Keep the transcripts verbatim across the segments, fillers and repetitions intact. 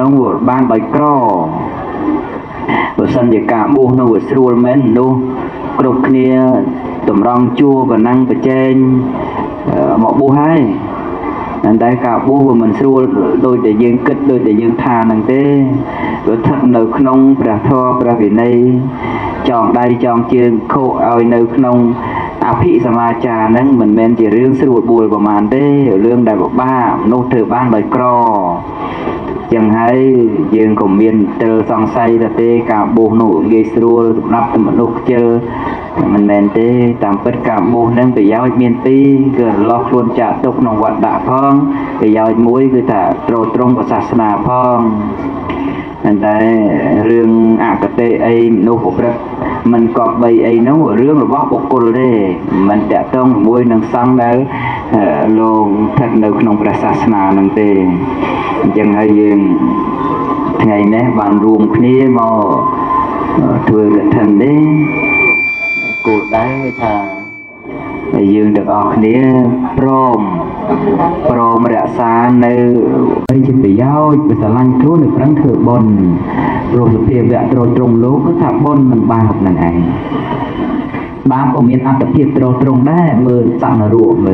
nông ban bài cro bữa sân để cả buông nông sưu men nô cột kia tụm rong chua và năng và trên một bu hai anh đại cả bu của mình sưu đôi để dương kích đôi để dương thà năng thế rồi thật nấu nông bạc thọ bạc vì này chọn đây chọn chương khô ao nấu nông áp thị sama trà nâng mình men chỉ riêng sưu bùi của màn thế lương đại bộ ba nô thử ban bài cro chẳng hay dương của miền tơ song say là tê cả bộ nụ gây sưu nắp tụm nụ chơi mình men tê tạm tất cả bộ nâng bị giáo miền tây cứ lo luôn trả tục nông vật đã phong bị giáo muối cứ thả trâu trung của sát na phong anh ta riêng à cái tê ấy nô phục rất mình có bầy ấy nó ở riêng là bó bọc cô đây mình đã trong muối nâng xăng đấy luôn thật được nông vật sát na nâng tê chẳng hay dương ngày nay bạn ruộng kia mà thường là thành đấy cô đáy thà dương được ở kia prom prom rạ xa nơi đây chỉ bị giáo bị sản lanh trốn được rắn thử bồn rồi thì vẹn rồi trùng lố cứ thả bồn mình ba học lần này ba của miền ăn tập thiệt rồi trùng đấy mưa sẵn là ruộng mà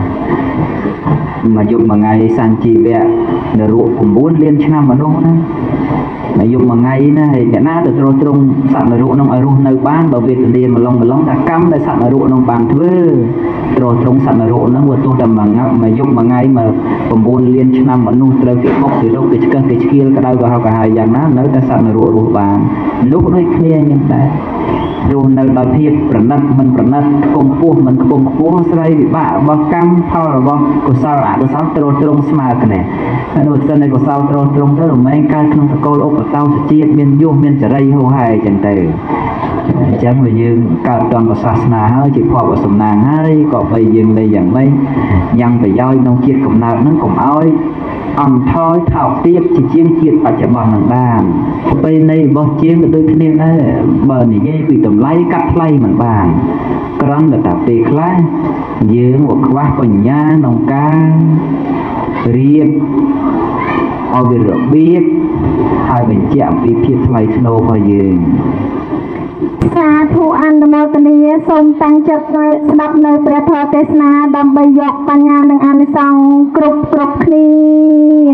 mà dùng mà ngày sang chi vẹn là ruộng cũng muốn liên cho năm mà đúng đó mà dùng mà ngày này cái na được rồi trong sẵn là ruộng nông ở ruộng nơi bán bảo vệ tự nhiên mà lông mà lông đã cắm để sẵn là ruộng nông bàn thứ rồi trong sẵn là ruộng nó vừa tôi đầm mà mà dùng mà ngày mà cũng muốn liên cho năm mà nuôi từ cái bốc từ đâu cái cái cái kia cái đâu vào cả hai dạng nó nơi ta sẵn là ruộng ruộng bàn lúc nó clear như thế ruộng nơi đặc biệt phần đất mình phần đất cùng phu mình cùng phu xây bị bạ bao cam thao là bao của sao lại của sao rồi trong smart này nó chân này của sao rồi trong đó là mấy cái trong câu ốc của tao sẽ chia miền vô miền trở đây hô hài chẳng từ chẳng vì như cả toàn của sát na hơi chỉ phò của sầm nàng hơi có bây dừng đây dạng mấy nhang phải giao nông chiết cùng nào nó cùng oi ăn thôi thảo tiếp chỉ chiên chiết phải chậm bằng hàng bàn bên này bao chiên của tôi nên đấy bờ này dây bị tầm lấy cắt lấy bằng bàn cắn là tạp tê khá dưới một khóa của nhà nông ca riêng ở về rửa biết hai bên chạm đi thiệt lấy snow vào giường xa thu ăn mô tần địa xông tăng chất đập nơi bè thọ tế sna đâm bây dọc bà nhà nâng ăn xong cục cục khỉ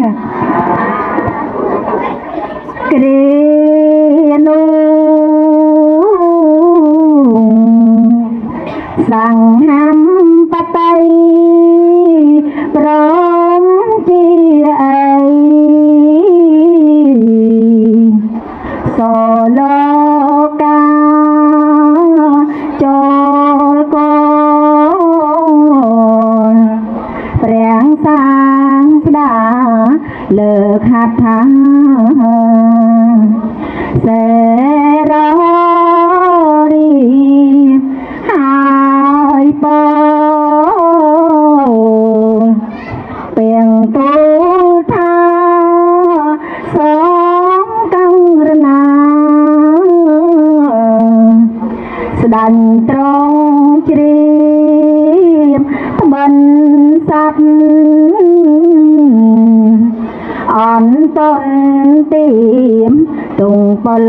kê nô sang ham bà tay brom chi ấy solo ca cho con rèn sang đã lược hạt thang sẽ ra đi hai bờ biển tu tha sống căng rna đàn trong chìm bên sắp on tôn tìm tung bol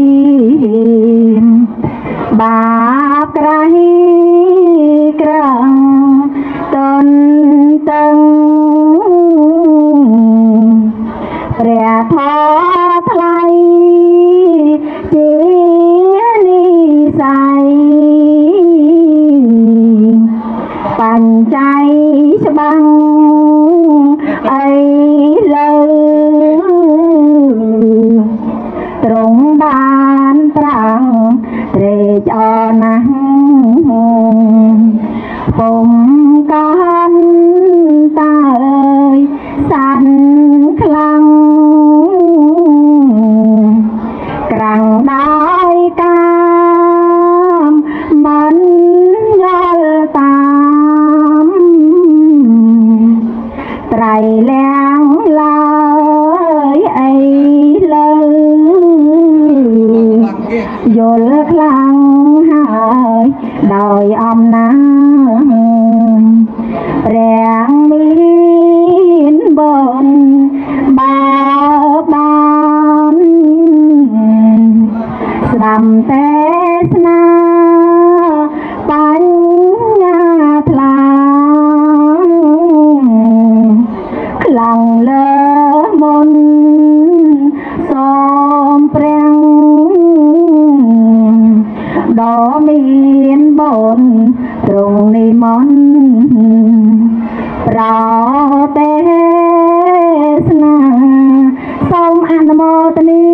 phim ba crai krang tôn tân rẻ thọ thay chia sai bàn chay băng ấy lơ trong bàn trăng để cho nắng phùng con ta ơi sàn khăn càng đói cam bắn nhol tam trải leng lời ấy lời dồn khăn hai đòi âm nắng rèn miên bồn ba ba ำแต่สนาปัญญาพลางคลังเลอมนสมเปรียงดอมีนบนตรงนิมนต์ปราเตสนาសូមអនុមោទនា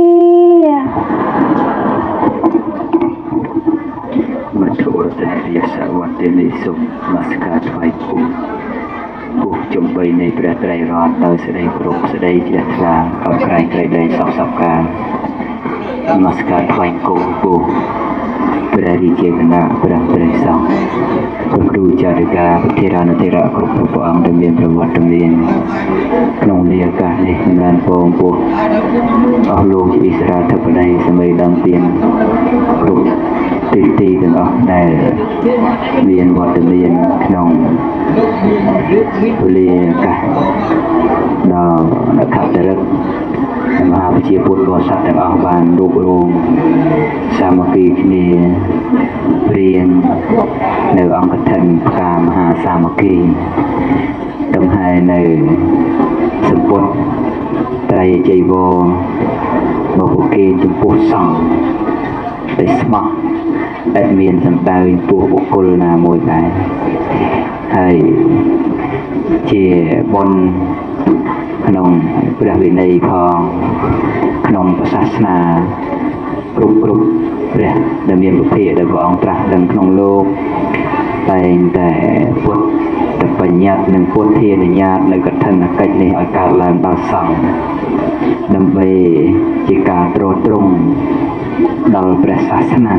មកចូលទៅរាសវត្តនេះសូមនមស្ការថ្វាយពូពូចំបីនៃព្រះត្រៃរតន៍ដោយសេចក្តីគោរពសេចក្តីជ្រះថ្លាអរក្រែងក្រៃលែងសពសពការនមស្ការថ្វាយគោពូព្រះរាជាគណៈព្រះព្រះសង្ឃព្រះគ្រូចារិកាប្រធារានុធិរៈគ្រប់ព្រះអង្គដែលមានប្រវត្តិមានក្នុងនាឱកាសនេះសម្រាប់បងប្អូនអស់លោកជាអិសរាធិបតីសម័យដំទៀនគ្រប់ទីទីទាំងអស់ដែលមានវត្តមានក្នុងពលិឱកាសដល់អ្នកខាត់តរិកមហាវិជាពុទ្ធបរិស័ទទាំងអស់បានរួបរวมសាមគ្គីគ្នាព្រៀននៅអង្គធិនផ្កាមហាសាមគ្គីដង្ហែនៅសម្ពុទ្ធត្រៃចីវររបស់គេចំពោះសង្ឃដែលស្មោះដែលមានសម្ដៅពោះបុគ្គលណាមួយដែរហើយជាបុណ្យក្នុងព្រះវិន័យផងក្នុងសាសនាគ្រប់គ្រប់ព្រះដែលមានពុទ្ធដែលព្រះអង្គត្រាស់ដឹងក្នុងលោកតែងតែពុទ្ធបញ្ញត្តិនិងពុទ្ធានុញ្ញាតនៅកឋិនកិច្ចនេះឲ្យកើតឡើងដល់សង្ឃដើម្បីជាការត្រួតត្រងដល់ព្រះសាសនា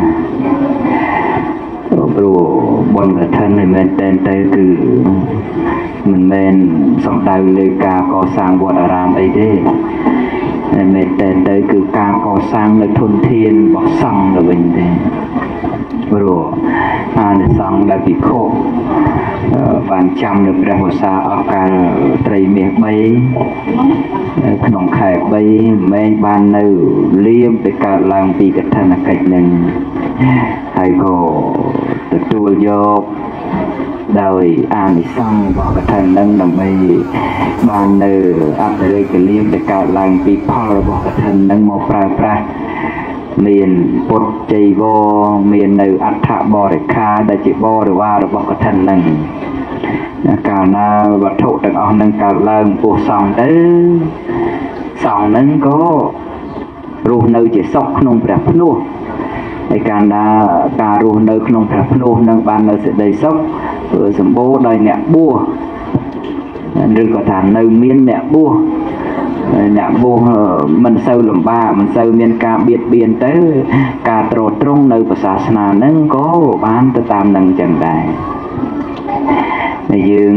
ព្រោះបុណ្យកឋិនមិនមែនតែទៅគឺមិនមែនសំដៅលើការកសាងវត្តអារាមអីទេតែមែនតែទៅគឺការកសាងនៅធនធានរបស់សង្ឃទៅវិញទេព្រោះអានិសង្ឃដែលភិក្ខុបានចាំនៅព្រះវស្សាអស់កាលត្រីមាសបីក្នុងខែបីមិនមែនបាននៅលៀមទៅកើតឡើងពីកឋិនកិច្ចនឹងហើយក៏ទទួលយកដោយអានិសង្ឃរបស់កឋិននឹងដើម្បីបាននៅអត្តរេកលៀមទៅកើតឡើងពីផលរបស់កឋិននឹងមកប្រើប្រាស់មានពុទ្ធចីវរមាននៅអដ្ឋបរិខាដែលជាបរិវាររបស់កឋិននឹងកាលណាវត្ថុទាំងអស់នឹងកើតឡើងពោះសង្ឃទៅសង្ឃនឹងក៏រស់នៅជាសុខក្នុងព្រះភ្នោះហើយកាលណាការរស់នៅក្នុងព្រះភ្នោះនឹងបាននៅសេចក្តីសុខសម្បូរដោយអ្នកបួសឬក៏ថានៅមានអ្នកបួសអ្នកបួសមិនសូវលំបាកមិនសូវមានការបៀតបៀនទៅការត្រួតត្រងនៅសាសនានឹងក៏បានទៅតាមនឹងចឹងដែរតែយើង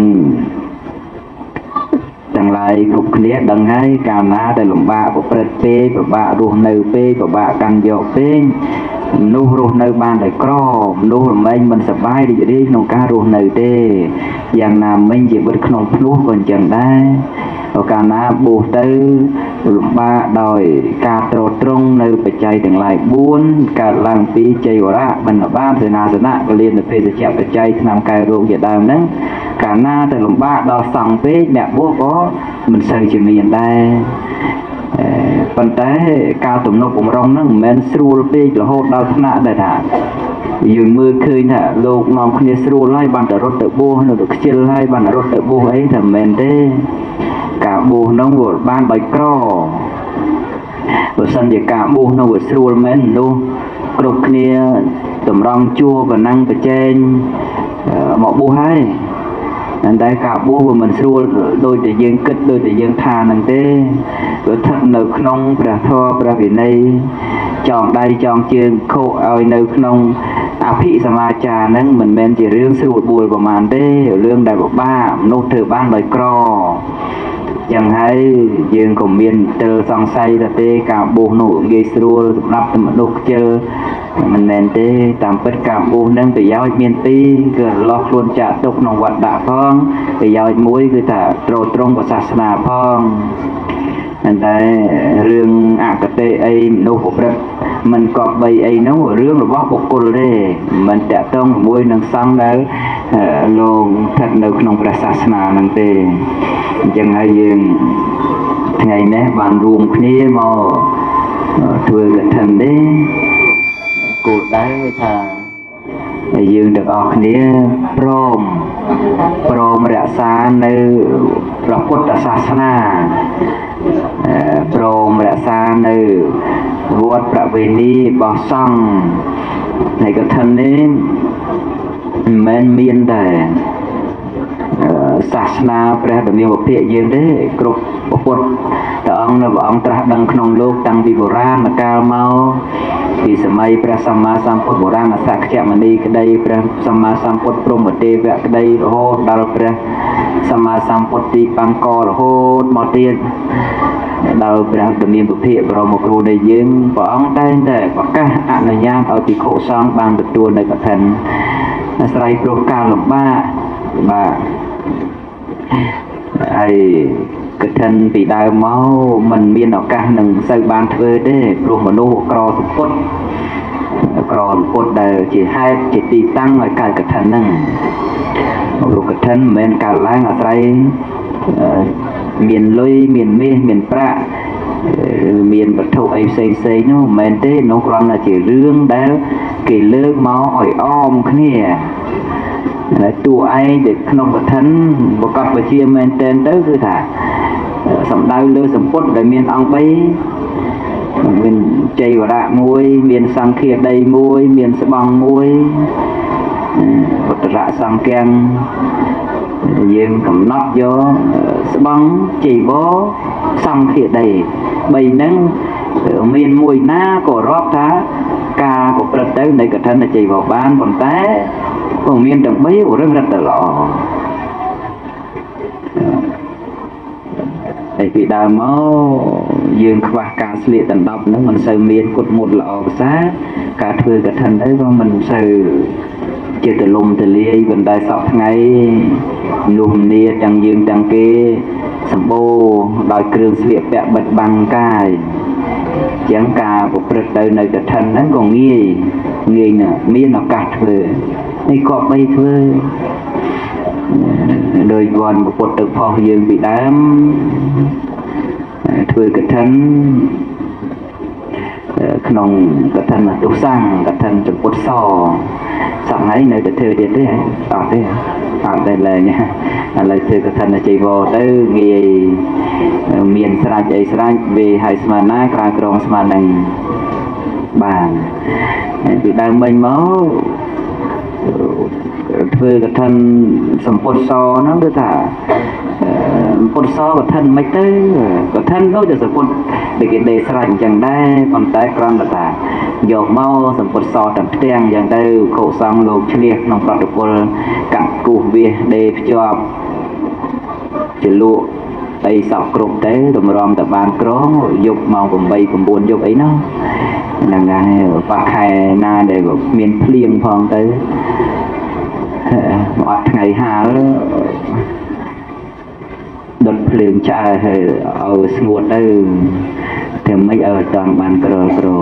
ទាំងឡាយគ្រប់គ្នាដឹងហើយកាលណាដែលលំបាកប្រព្រឹត្តពេកពិបាករស់នៅពេកពិបាកកាន់យកពេកមនុស្សរស់នៅបានតែក្រមនុស្សរមែងមិនសប្បាយរីករាយក្នុងការរស់នៅទេយ៉ាងណាមិញជីវិតក្នុងភ្នោះក៏អញ្ចឹងដែរកាលណាបួសទៅលំបាកដោយការត្រួតត្រងនៅបច្ច័យទាំងឡាយបួនកើតឡើងពីចៃវរៈបណ្ឌបាតសេនាសនៈកលៀនភេសជ្ជៈបច្ច័យឆ្នាំកែរោគជាដើមហ្នឹងកាលណាទៅលំបាកដល់សង្ឃពេកអ្នកបួសក៏មិនសូវជាមានដែរប៉ុន្តែការទំនុកបំរុងហ្នឹងមិនមែនស្រួលពេករហូតដល់ថ្នាក់ដែលថាយើងមើលឃើញថាលោកនាំគ្នាស្រួលហើយបានតែរត់ទៅបួសនៅទៅខ្ជិលហើយបានរត់ទៅបួសអីតែមិនមែនទេការបួសហ្នឹងវាបានដោយក្របើសិនជាការបួសនោះវាស្រួលមែននោះគ្រប់គ្នាតម្រង់ជួរប៉ុណ្ណឹងប្រជែងមកបួសហើយតែការបួសវាមិនស្រួលដូចតែយើងគិតដូចតែយើងថាហ្នឹងទេព្រោះស្ថិតនៅក្នុងព្រះធម៌ព្រះវិន័យចងដៃចងជើងខោឲ្យនៅក្នុងអភិសមាចារហ្នឹងមិនមែនជារឿងស្រួលបួលប្រហែលទេរឿងដែលពិបាកមនុស្សធ្វើបានដោយក្រយ៉ាងហើយយើងក៏មានទិលសង្ស័យថាទេការបួសនោះងាយស្រួលសម្រាប់តែមនុស្សខ្ជិលមិនមែនទេតាមពិតការបួសនឹងប្រយោជន៍មានពីរគឺរលាស់ខ្លួនចាក់ទុកក្នុងវត្តដាក់ផងប្រយោជន៍មួយគឺថាត្រួតត្រងសាសនាផងតែរឿងអ cái tê ấy nô phục rất mình có bay ấy nó ở riêng là bóc bọc cô đây mình đã trong môi nâng xong đấy luôn thật được nông ra sát na nâng tê chẳng hay dừng ngày nè bạn ruộng kia mà thuê cái thần đấy cô đấy thà dừng được ở kia prom prom rạ xa nơi ra cốt ra sát na prom rạ xa nơi vót ra về đi bỏ xong này cái thần đấy men miên đây sát na phải được nhiều việc gì đấy cột cộtแต่องค์นะองค์ตรัสดังขนมโลกตั้งวิโบราณมาการเมาปีสมัยพระสัมมาสัมพุทธโบราณสักเจมณีก็ได้พระสัมมาสัมพุทธพรหมเทวะก็ได้โหดดาลพระสัมมาสัมพุทธิปังกอโหดมอเตียนดาลพระดำเนินบุพเพบรมครูได้ยืนพระองค์ได้แต่ประกาศอนุญาตเอาติโคซองบางตัวในกระทันใส่โปรการหลบบ้าบ้าไอ cái thân bị đau máu mình biên ở cả nâng xây ban thuê đấy rồi mà nô cò sụp cốt cò cốt đời chỉ hai chỉ tì tăng ngoài cả cái thân nâng rồi cái thân mình cả lái ở đây miền lôi miền mê miền pra miền bậc thổ ấy xây xây nó mình thế nó còn là chỉ riêng đấy kỳ lơ máu hỏi om cái này là tụ ai để không có thân một cặp và chia men tên tới cứ thả sầm đau lơ sầm cốt để miền ông bay miền chày và đạ muối miền sang kia đầy muối miền sẽ bằng muối vật rạ sang keng dương cầm nắp gió sẽ bằng chỉ bó sang kia đầy bay nắng miền mùi na của rót thá ca của bật tới này cả thân là chỉ vào ban còn té còn miền đồng bấy của rất rất là lọ tại vì đào máu dương qua cả liệt tận độc nó mình sờ miền cột một lọ xá cả thuê cả thân đấy và mình sờ chưa từ lùng từ ly gần đây sọt ngay lùm nia chẳng dương chẳng kê sầm bô đòi kêu liệt bẹ bật bằng cài chẳng cả của bật tới nơi cả thân nó còn nghi nghi nè miền nó cắt về đây có bay thuê đời còn một cuộc tự phò dương bị đám thuê cái thân khổng cái thân là tục sang cái thân trực bột sò sáng ấy nơi cái thuê điện đấy ở đây ở đây là nha là thuê cái thân là chạy vô tới nghề miền sài chạy sài về hai smana cả krong smana bàn bị đám mênh máu thuê cái thân sầm bột sò nó đưa thả bột sò cái thân mấy tới cái thân nóจะสมบูรณ์để cái đề sài chẳngได้còn tại con là thả dầu mau sầm bột sò tận tiền chẳng đây khổ xong lục chia nòng bọt được bol cặn củ bia để cho chỉ lụa tay sọc cột té rồi mà rom tập bàn cỏ dục màu cùng bay cùng buồn dục ấy nó là ngày và khai na để miền liền phong tới mọi ngày hà đợt liền chạy ở nguồn đây thì mấy ở toàn bàn cờ cờ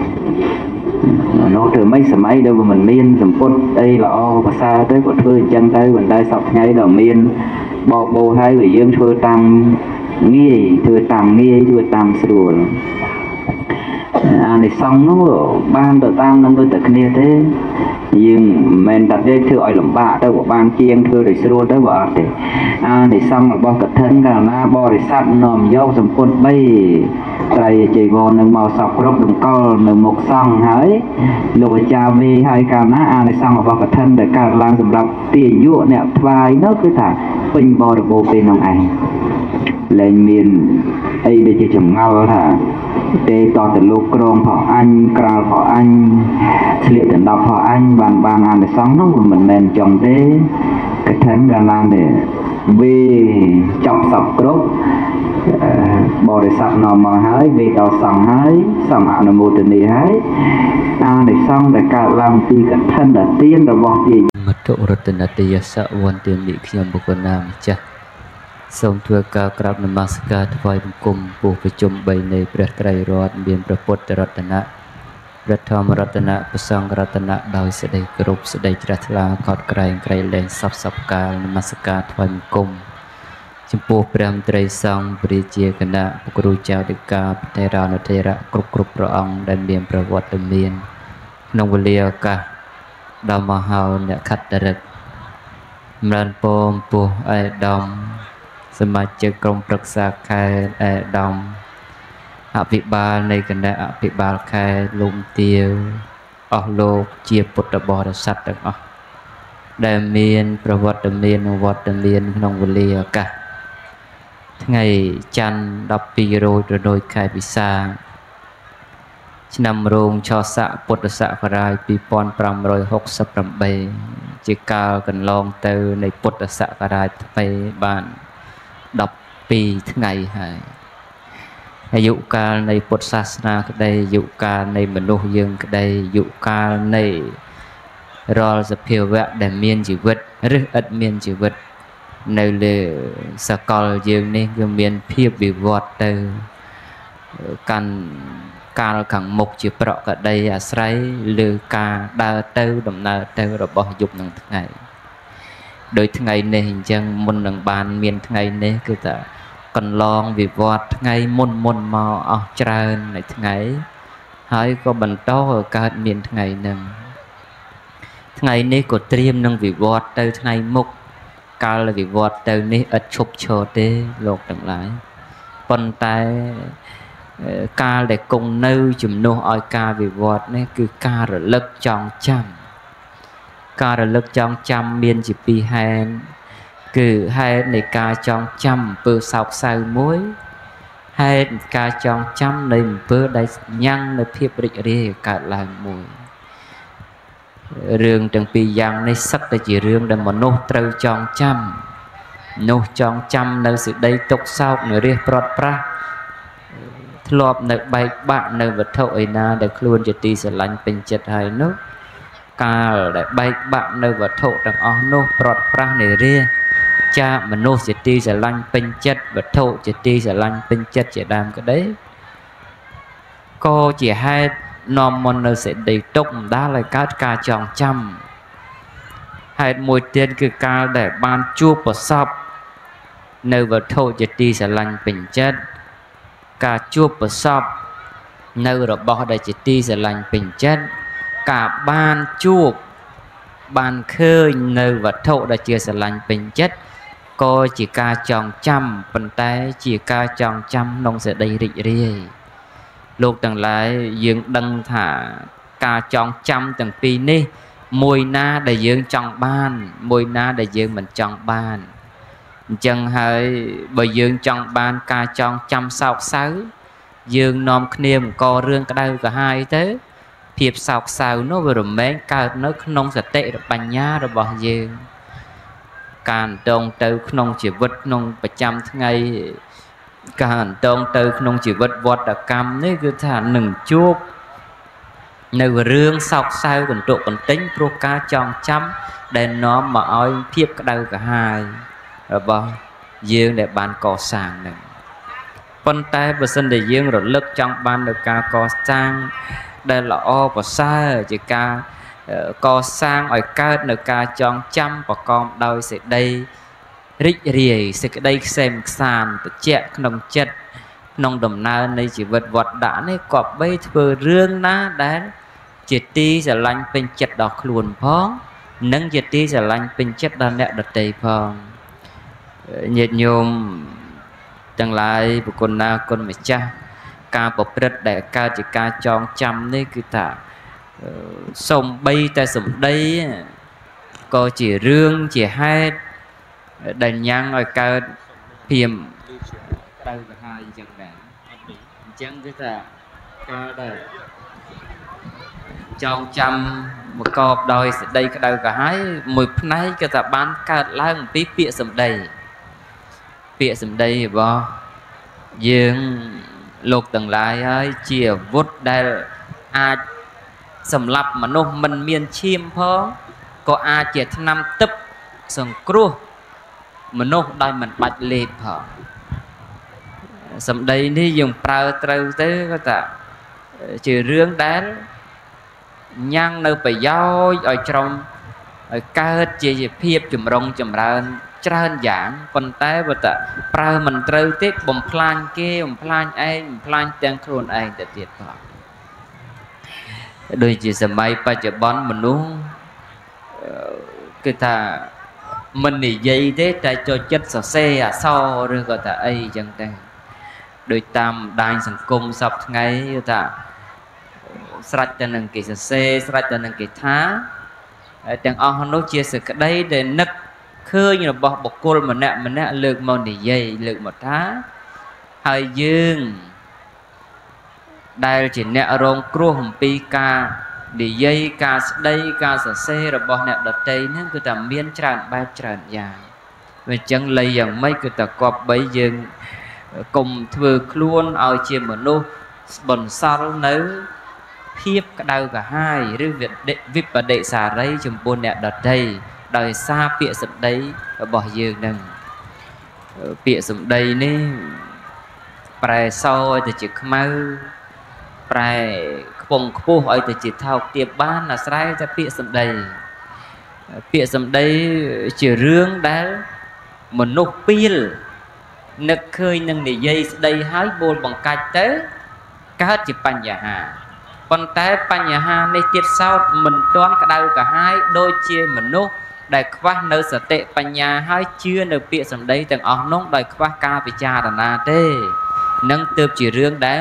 nó từ mấy sớm mấy đâu mà mình miên sầm phút đây là o và xa tới của thuê chân tới mình đây sọc ngay đầu miên bò bò hai người dương thuê tam nghi thuê tam nghi thuê tam sườn à này xong nó ban tờ tam năm tôi tự kia thế nhưng mình đặt đây thưa gọi làm bạ đâu của ban chiên thưa để sửa tới vợ thì à thì xong là bao cật thân là na bao để sắt nòm dâu sầm côn bay đây chỉ còn nâng màu sọc rốc đồng câu nâng một xong hỡi lục cha vi hai cả na à thì xong là bao cật thân để cả lang sầm lọc tiền dụ nẹo vai nó cứ thả pin bò được bộ bên ông ảnh lên miền ấy để chỉ chủng ngao thả tê to từ lục krong phò anh cào phò anh liệt từ đọc phò anh bàn bàn ăn để sống nó mình men trồng thế cái thân ra làm để vì chọc sọc cốt bò để sọc nò mà hái vì tàu sòng hái sòng ảo là một tình đi hái à để xong để cả làm ti cái thân là tiên là vọt gì mặt độ rất là tây sa quan tiền bị khi một con nam cha សូមធ្វើការក្រាបនមស្ការថ្វាយបង្គំពុះប្រជុំបីនៃព្រះត្រៃរតន៍មានព្រះពុទ្ធរតនៈព្រះធម្មរតនៈព្រះសង្ឃរតនៈដោយសេចក្តីគោរពសេចក្តីជ្រះថ្លាកោតក្រែងក្រៃលែងសពសពកាលនមស្ការថ្វាយបង្គំចំពោះព្រះមន្ត្រីសង្ឃព្រះជាគណៈព្រះគ្រូចៅតិកាបតេរានុធេរៈគ្រប់គ្រប់ព្រះអង្គដែលមានប្រវត្តិមានក្នុងវេលាឱកាសដ៏មហោអ្នកខត្តរិទ្ធមរណពមពោះអេដំសមាជិកក្រុមប្រឹក្សាខេត្តអេដំអភិបាលនៃគណៈអភិបាលខេត្តលំទាវអស់លោកជាពុទ្ធបរិស័ទទាំងអស់ដែលមានប្រវត្តិមានវត្តមានក្នុងវេលាឱកាសថ្ងៃច័ន្ទដប់ពីររោចរដូវខែពិសាឆ្នាំរោងឆស័កពុទ្ធសករាជពីរពាន់ប្រាំរយហុកសិបប្រាំបីជាកាលកន្លងទៅនៃពុទ្ធសករាជថ្មីបានដប់ពីរថ្ងៃហើយអាយុកាលនៃពុទ្ធសាសនាក្តីអាយុកាលនៃមនុស្សយើងក្តីអាយុកាលនៃរាល់សភាវៈដែលមានជីវិតឬឥតមានជីវិតនៅលើសកលយើងនេះគឺមានភាពវិវត្តទៅកាន់កាលខាងមុខជាប្រកក្តីអាស្រ័យលើការដើរទៅដំណើរទៅរបស់យប់និងថ្ងៃដោយថ្ងៃនេះអញ្ចឹងមុននឹងបានមានថ្ងៃនេះគឺថាកន្លងវិវត្តថ្ងៃមុនមុនមកអស់ច្រើននៃថ្ងៃហើយក៏បន្តកើតមានថ្ងៃនឹងថ្ងៃនេះក៏ត្រៀមនឹងវិវត្តទៅថ្ងៃមុខកាលវិវត្តទៅនេះឥតឈប់ឈរទេលោកទាំងឡាយប៉ុន្តែកាលដែលគង់នៅជំនួសឲ្យការវិវត្តនេះគឺការរលឹកចងចាំការរលឹកចងចាំមានជាពីរហេតុគឺហេតុនៃការចងចាំអំពើសោកសៅមួយហេតុការចងចាំនៃអំពើដែលញ៉ាំងនៅភាពរីករាយកើតឡើងមួយរឿងទាំងពីរយ៉ាងនេះសឹកតែជារឿងដែលមនុស្សត្រូវចងចាំនោះចងចាំនៅសេចក្តីទុក្ខសោកនៅរាសព្រាត់ប្រាសធ្លាប់នៅបែកបាក់នៅវត្ថុឯណាដែលខ្លួនជាទីស្រឡាញ់ពេញចិត្តហើយនោះកាលដែលបែកបាក់នៅវត្ថុទាំងអស់នោះព្រាត់ប្រាសនៃរាសចាមនុស្សជាទីស្រឡាញ់ពេញចិត្តវត្ថុជាទីស្រឡាញ់ពេញចិត្តជាដើមក្តីក៏ជាហេតុនាំមកនៅសេចក្តីទុក្ខម្ដាលឲ្យកើតការចងចាំហេតុមួយទៀតគឺកាលដែលបានជួបប្រសពនៅវត្ថុជាទីស្រឡាញ់ពេញចិត្តការជួបប្រសពនៅរបស់ដែលជាទីស្រឡាញ់ពេញចិត្តការបានជួបបានឃើញនៅវត្ថុដែលជាស្រឡាញ់ពេញចិត្តក៏ជាការចងចាំប៉ុន្តែជាការចងចាំក្នុងសេចក្តីរីករាយលោកទាំងឡាយយើងដឹងថាការចងចាំទាំងពីរនេះមួយណាដែលយើងចង់បានមួយណាដែលយើងមិនចង់បានអញ្ចឹងហើយបើយើងចង់បានការចងចាំសោកសៅយើងនាំគ្នាបង្ករឿងក្តៅក្រហាយទៅភាពសោកសៅនោះវារមែងកើតនៅក្នុងសតិបញ្ញារបស់យើងការអន្តងទៅក្នុងជីវិតក្នុងប្រចាំថ្ងៃការអន្តងទៅក្នុងជីវិតវត្តកម្មនេះគឺថានឹងជួបនៅរឿងសោកសៅកន្ទុកកន្ទិញព្រោះការចងចាំដែលនាំមកឲ្យភាពក្តៅក្រហាយរបស់យើងដែលបានកសាងនឹងប៉ុន្តែបើសិនតែយើងរលឹកចង់បាននៅការកសាងដែលល្អប្រសើរជាការកសាងឲ្យកើតនៅការចងចាំប្រកបដោយសេចក្តីរីករាយសេចក្តីក្សេមក្សាន្តត្រជាក់ក្នុងចិត្តក្នុងដំណើរនៃជីវិតវត្តដាក់នេះក៏បីធ្វើរឿងណាដែលជាទីស្រឡាញ់ពេញចិត្តដល់ខ្លួនផងនិងជាទីស្រឡាញ់ពេញចិត្តដល់អ្នកដទៃផងញាតិញោមទាំងឡាយប្រគុណណាគុណម្ចាស់ការប្រព្រឹត្តដែលកើតជាការចងចាំនេះគឺថាសំបីតែសម្ដីក៏ជារឿងជាហេតុដែលញ៉ាំងឲ្យកើតភៀមក្តៅក្រហាយអញ្ចឹងដែរអញ្ចឹងគឺថាការដែលចងចាំប្រកបដោយសេចក្តីក្តៅក្រហាយមួយផ្នែកគឺថាបានកើតឡើងអំពីពាក្យសម្ដីពាក្យសម្ដីរបស់យើងលោកទាំងឡាយហើយជាអាវុធដែលអាចសម្រាប់មនុស្សមិនមានឈាមផងក៏អាចជាថ្នាំទឹកសង្គ្រោះមនុស្សដោយមិនបាច់លេបផងសម្ដីនេះយើងប្រើត្រូវទៅគាត់ថាជារឿងដែលញ៉ាំងនៅប្រយោជន៍ឲ្យក្រុមឲ្យកើតជាភាពចម្រុងចម្រើនច្រើនយ៉ាងប៉ុន្តែបើតាប្រើមិនត្រូវទេបំផ្លាញគេបំផ្លាញឯងបំផ្លាញទាំងខ្លួនឯងទៅទៀតផងដូចជាសម័យបច្ចុប្បន្នមនុស្សគឺថាមិននិយាយទេតែចូលចិត្តសរសេរអក្សរឬក៏ថាអីចឹងទៅដោយតាមដាញសង្គមសពថ្ងៃគឺថាស្រេចតែនឹងគេសរសេរស្រេចតែនឹងគេថាហើយទាំងអស់នោះជាសេចក្តីដែលនឹកឃើញរបស់បុគ្គលម្នាក់ម្នាក់លើកមកនិយាយលើកមកថាហើយយើងដែលជាអ្នករងគ្រោះអំពីការនិយាយការស្ដីការសរសេររបស់អ្នកដទៃហ្នឹងគឺថាមានច្រើនបែបច្រើនយ៉ាងវាអញ្ចឹងលៃយ៉ាងម៉េចគឺថាគប្បីយើងកុំធ្វើខ្លួនឲ្យជាមនុស្សបន្សល់នៅភាពក្តៅក្រហាយឬវិបដិសារីចំពោះអ្នកដទៃដោយសារពាក្យសម្ដីរបស់យើងនឹងពាក្យសម្ដីនេះប្រែសឲ្យទៅជាខ្មៅប្រែខ្ពង់ខ្ពស់ឲ្យទៅជាថោកទាបបានអាស្រ័យតែពាក្យសម្ដីពាក្យសម្ដីជារឿងដែលមនុស្សពីលនឹកឃើញនឹងនិយាយស្ដីហើយបួលបង្កាច់ទៅកើតជាបញ្ហាប៉ុន្តែបញ្ហានេះទៀតសោតមិនទាន់ក្តៅក្រហាយដូចជាមនុស្សដែលខ្វះនៅសតិបញ្ញាហើយជឿនៅពាក្យសម្ដីទាំងអស់នោះដោយខ្វះការពិចារណាទេនឹងទើបជារឿងដែល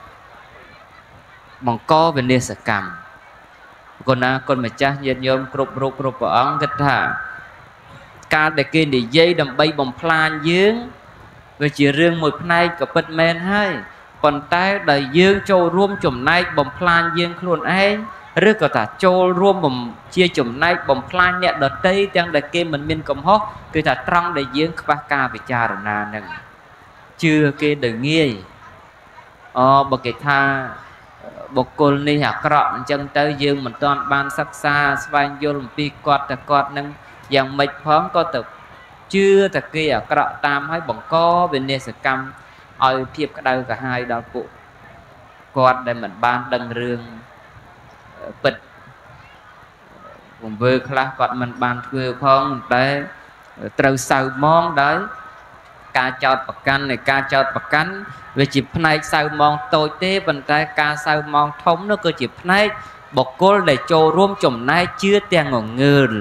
បង្កវិនាសកម្មគុណណាគុណម្ចាស់ញាតិញោមគ្រប់រូបគ្រប់ព្រះអង្គគិតថាការដែលគេនិយាយដើម្បីបំផ្លាញយើងវាជារឿងមួយផ្នែកក៏ពិតមែនហើយប៉ុន្តែដែលយើងចូលរួមចំណែកបំផ្លាញយើងខ្លួនឯងឬក៏ថាចូលរួមជាចំណែកបំផ្លាញអ្នកដទៃទាំងដែលគេមិនមានកំហុសគឺថាត្រង់ដែលយើងខ្វះការពិចារណានឹងជឿគេដោយងាយអូបើគេថាបុគ្គលនេះអាក្រក់អញ្ចឹងទៅយើងមិនទាន់បានសិក្សាស្វែងយល់អំពីគាត់តែគាត់នឹងយ៉ាងម៉េចផងក៏ទៅជឿតែគេអាក្រក់តាមហើយបង្កវិនាសកម្មឲ្យភាពក្តៅក្រហាយដល់ពួកគាត់ដែលមិនបានដឹងរឿងពិតវង្វើខ្លះគាត់មិនបានធ្វើផងតែត្រូវសៅមងដោយការចោតប្រកាន់នៃការចោតប្រកាន់វាជាផ្នែកសៅមងតូចទេប៉ុន្តែការសៅមងធំនោះគឺជាផ្នែកបុគ្គលដែលចូលរួមចំណែកជឿទាំងងងើល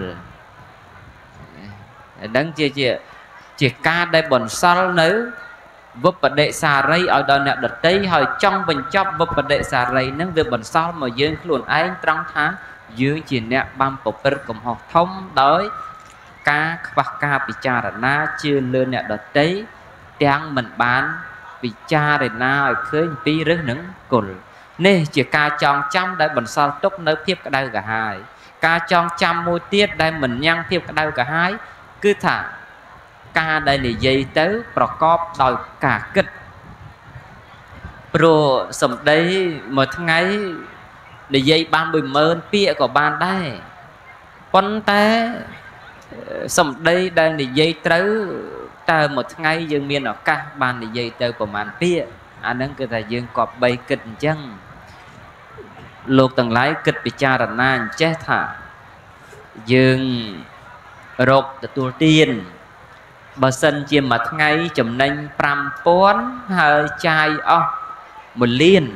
ហើយដឹងជាជាជាការដែលបន្សល់នៅវិបដិសារីឲ្យដល់អ្នកដទៃហើយចង់បញ្ចប់វិបដិសារីហ្នឹងវាបន្សល់មកយើងខ្លួនឯងត្រង់ថាយើងជាអ្នកបានប្រព្រឹត្តកំហុសធំដោយការខ្វះការពិចារណាជឿលើអ្នកដទៃទាំងមិនបានពិចារណាឲ្យឃើញពីរឹសនឹងគុលនេះជាការចងចាំដែលបន្សល់ទុកនៅភាពក្តៅក្រហាយការចងចាំមួយទៀតដែលមិនញ៉ាំងភាពក្តៅក្រហាយគឺថាការដែលនិយាយទៅប្រកបដោយការគិតព្រោះសម្ដីមួយថ្ងៃនិយាយបានមួយម៉ឺនពាក្យក៏បានដែរប៉ុន្តែសម្ដីដែលនិយាយត្រូវតើមួយថ្ងៃយើងមានឱកាសបាននិយាយទៅប្រហែលពាក្យអាហ្នឹងគឺថាយើងគប្បីគិតអញ្ចឹងលោកទាំងឡាយគិតពិចារណាអញ្ចេះថាយើងរកទទួលទានបើសិនជាមួយថ្ងៃចំណេញប្រាំពាន់ហើយចាយអស់មួយលាន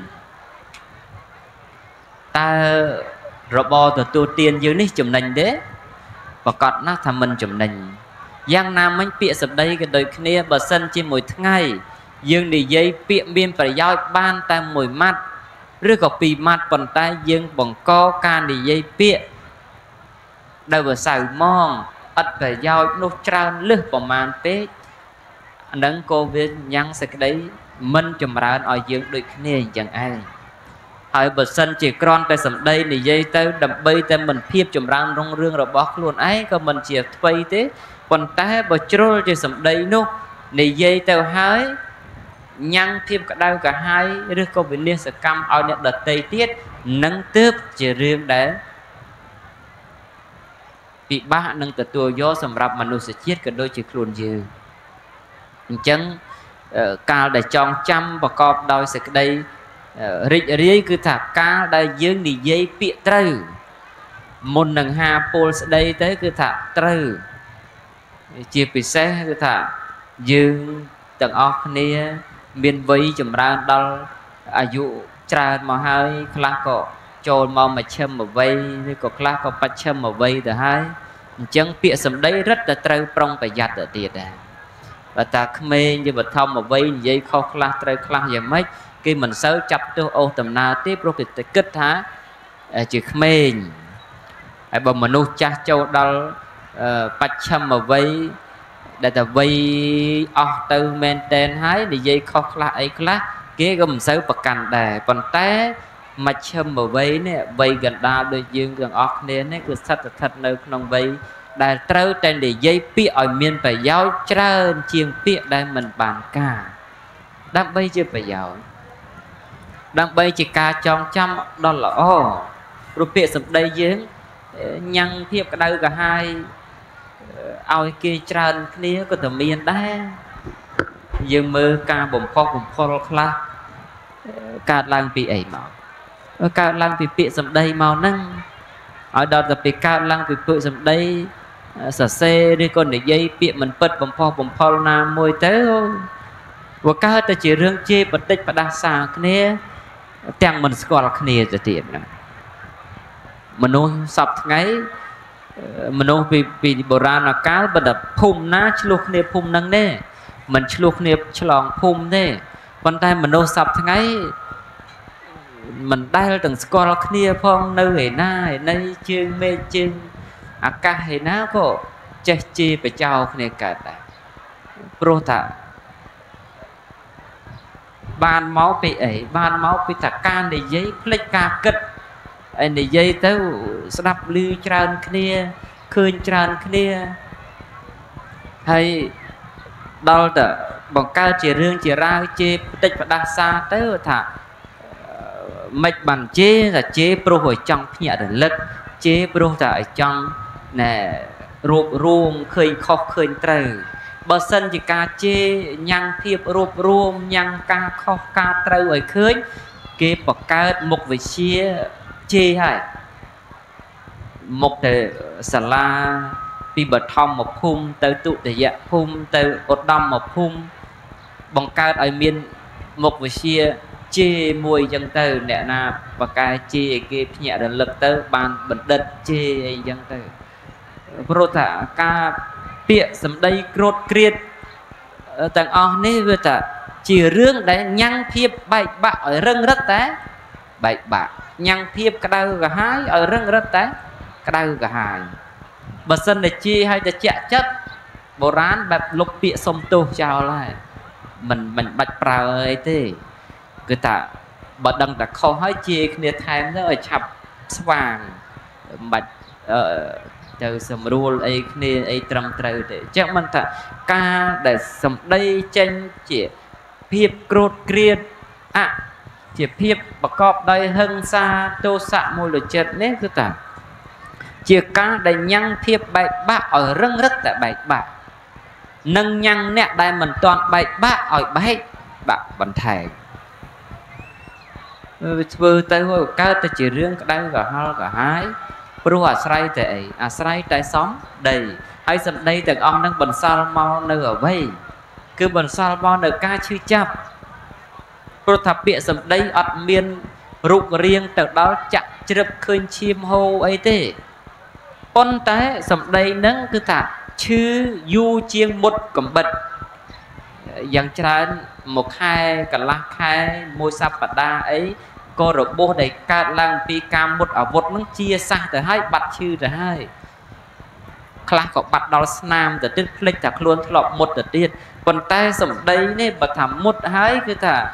តើរបរទទួលទានយើងនេះចំណេញទេប្រកាសណាស់ថាមិនចំណេញយ៉ាងណាមិញពាក្យសម្ដីក៏ដូចគ្នាបើសិនជាមួយថ្ងៃយើងនិយាយពាក្យមានប្រយោជន៍បានតែមួយម៉ាត់ឬក៏ពីរម៉ាត់ប៉ុន្តែយើងបង្កការនិយាយពាក្យដែលវាសៅម៉ងអត់ប្រយោជន៍នោះច្រើនលឹះប្រមាណពេកអានឹងក៏វាញ៉ាំងសេចក្តីមិនចម្រើនឲ្យយើងដូចគ្នាអញ្ចឹងឯងហើយបើសិនជាគ្រាន់តែសម្ដីនិយាយទៅដើម្បីតែមិនភាពចម្រើនរុងរឿងរបស់ខ្លួនឯងក៏មិនជាថ្មីទេប៉ុន្តែបើជ្រុលជាសម្ដីនោះនិយាយទៅហើយញ៉ាំងភាពក្តៅក្រហាយឬក៏វិនាសកម្មឲ្យអ្នកដទៃទៀតនឹងទើបជារឿងដែល bị bác nâng từ tua gió sầm rập mà nuôi sẽ chết cái đôi chỉ luôn dư chẳng cao để chọn chăm và cọp đôi sẽ đây rịch riêng cứ thả cao đây dương đi dây bịa trừ một nâng hà pol sẽ đây tới cứ thả trừ chia bị xe cứ thả dương tầng ọc nia miền vây chùm ra đo à dụ trà mà hai khá có trồn mà mà châm mà vây có khá có bắt châm mà vây từ hai chẳng bịa sầm đấy rất là trâu prong phải giặt ở tiệt à và ta khmê như vật thông mà vây dây khó khá trâu khá giờ mấy khi mình sớm chập tôi ô tầm nào tiếp rồi thì kích há chỉ khmê ai bảo mình nuôi cha châu đal bắt châm mà vây để ta vây ở từ men tên hái thì dây khó khá ấy khá kia gồm sớm bậc cành đè còn té mà châm mà vây nè vây gần đa đôi dương gần óc nên nè cứ thật thật nơiក្នុងvây đại trâu trên để dây pịa ở miền phải giáo trơn chiêng pịa đây mình bàn cả đam bây chưa phải giáo đam bây chỉ ca tròn trăm đó là ô rồi pịa sầm đây dương nhăn thiệp cái đâu cả hai ao kia trơn kia có thể miền đây dương mơ ca bồng kho bồng kho khla ca lang bị ấy mà cao lăng vì bịa dầm đây màu năng ở đó là bị cao lăng vì bịa dầm đây sở xe đi con để dây bịa mình bật bấm pho bấm pho na môi tới thôi và cao ta chỉ riêng chê bật tích và đa xa cái này tiếng mình gọi là cái này giờ tiền mình nuôi sập ngay mình nuôi vì vì bồ ra là cá bật đập phum ná chluộc nè phum năng nè mình chluộc nè chlong phum nè con tay mình nuôi sập ngay mình đây từng score kia phong nơi hệ na hệ nay chương mê chương à ca hệ na có che chi phải chào này cả tại pro thà ban máu bị ấy ban máu bị thà can để giấy plek ca cất anh để giấy tới đắp lưu tràn kia khơi tràn kia hay đau tờ bằng cao chỉ riêng chỉ ra chê tích và đa xa tới thà mạch bàn chế là chế pro hồi trong nhẹ được lực chế pro tại trong nè ruột ruộng khơi khó khơi trời bờ sân chỉ ca chế nhang thiệp ruột ruộng nhang ca khó ca trời ở khơi kế bậc cao một về chia chế hay một để sả la bị bật thông một khung tới tụ để dạ khung tới ột đâm một khung bằng cao ở miền một về chia chê mùi dân từ nè na và cái chê kia nhẹ đến lực tới bàn bật đất chê dân từ pro thả ca bịa sầm đây cột kiệt tầng o nè vừa ta chỉ riêng đấy nhăn thiệp bảy bạ ở rừng rất té bảy bạ nhăn thiệp cái đâu cả hai ở rừng rất té cái đâu cả hai bờ sân để chi hay để chạ chất bồ rán bẹp lục bịa sông tu chào lại mình mình bạch prao ấy thế cứ ta bật đằng ta không hỏi chia kia thêm nó ở chập vàng bạch từ sầm rùa ấy kia ấy trầm trời để chắc mình ta ca để sầm đây tranh chỉ phiệp cột kiệt à chỉ phiệp bậc cọp đây hưng xa tô xạ môi lửa chật nét cứ ta chỉ ca để nhăn phiệp bảy bạ ở rừng rất tại bảy bạ nâng nhăn nè đây mình toàn bảy bạ ở bảy bạ bẩn thải vừa tới hồi cao ta chỉ riêng đây cả hai cả hai pro à say tệ à say trái xóm đầy hay sầm đây từng ông đang bần sao mau nơi ở vây cứ bần sao mau nơi ca chưa chập pro thập bịa sầm đây ọt miên rụng riêng từ đó chặt chụp khơi chim hô ấy thế con té sầm đây nắng cứ thả chứ du chiêng một cầm bật dàn tràn một hai cả lá hai môi sập bát đa ấy có rồi bố đầy cả lăng pi cam một ở vột nó chia xa từ hai bát chư từ hai khá có bát đó nam từ tiết lịch thật luôn lọp một từ tiết còn tay sầm đây này bật thảm một hai cứ thả